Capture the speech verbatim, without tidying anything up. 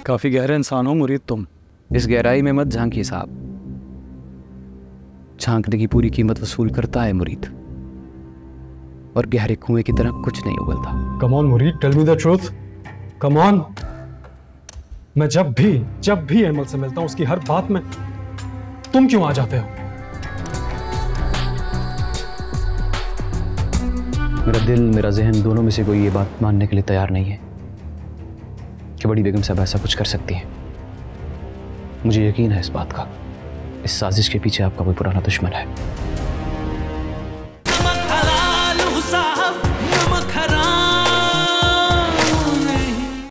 काफी गहरे इंसान हो मुरीद तुम। इस गहराई में मत झांकिए साहब, झांकने की पूरी कीमत वसूल करता है मुरीद, और गहरे कुएं की तरह कुछ नहीं उगलता। Come on Mureed, tell me the truth, come on. मैं जब भी जब भी अहमद से मिलता हूं उसकी हर बात में तुम क्यों आ जाते हो? मेरा दिल मेरा जहन दोनों में से कोई ये बात मानने के लिए तैयार नहीं है कि बड़ी बेगम साहब ऐसा कुछ कर सकती हैं। मुझे यकीन है इस बात का, इस साजिश के पीछे आपका कोई पुराना दुश्मन है।